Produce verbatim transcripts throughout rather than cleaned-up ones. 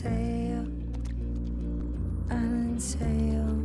sail, island sail.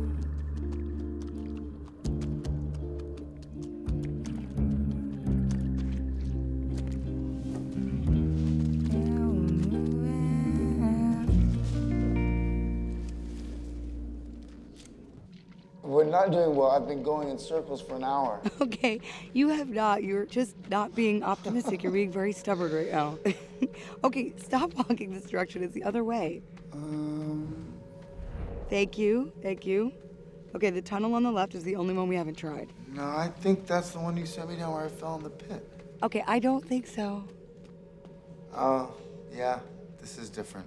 We're not doing well. I've been going in circles for an hour. Okay, you have not. You're just not being optimistic. You're being very stubborn right now. Okay, stop walking this direction. It's the other way. Um... Thank you, thank you. Okay, the tunnel on the left is the only one we haven't tried. No, I think that's the one you sent me down where I fell in the pit. Okay, I don't think so. Oh, yeah, this is different.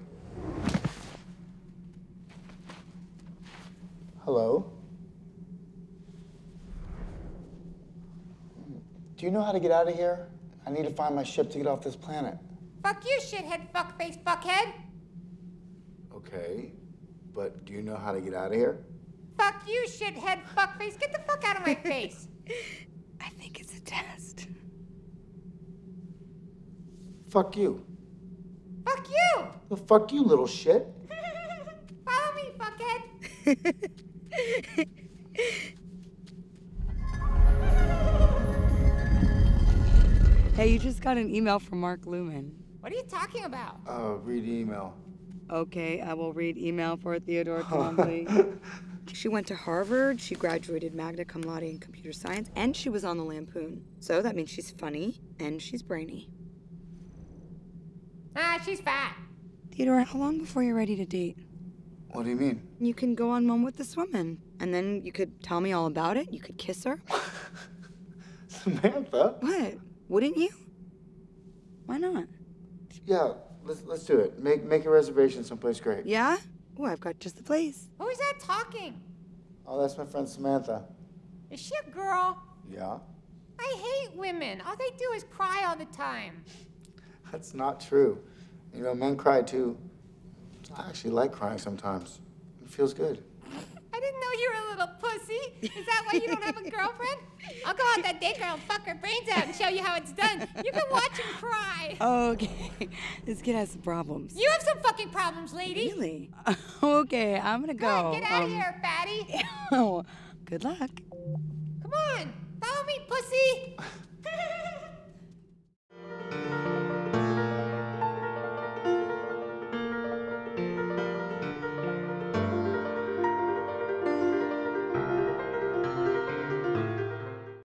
Hello? Do you know how to get out of here? I need to find my ship to get off this planet. Fuck you, shithead, fuckface, fuckhead. Okay, but do you know how to get out of here? Fuck you, shithead, fuckface. Get the fuck out of my face. I think it's a test. Fuck you. Fuck you. Well, fuck you, little shit. Follow me, fuckhead. Hey, you just got an email from Mark Lumen. What are you talking about? Uh, read email. Okay, I will read email for Theodore Twombly. She went to Harvard, she graduated magna cum laude in computer science, and she was on the Lampoon. So that means she's funny and she's brainy. Ah, she's fat. Theodore, how long before you're ready to date? What do you mean? You can go on one with the woman, and then you could tell me all about it. You could kiss her. Samantha? What? Wouldn't you? Why not? Yeah, let's let's do it. Make make a reservation someplace great. Yeah? Oh, I've got just the place. Who is that talking? Oh, that's my friend Samantha. Is she a girl? Yeah? I hate women. All they do is cry all the time. That's not true. You know, men cry too. I actually like crying sometimes. It feels good. I didn't know you were a little pussy. Is that why you don't have a girlfriend? I'll go out that day, girl, and fuck her brains out and show you how it's done. You can watch him cry. Okay. This kid has some problems. You have some fucking problems, lady. Really? Okay, I'm gonna go. Go on, get out Um, of here, fatty. Oh, good luck. Come on, follow me, pussy.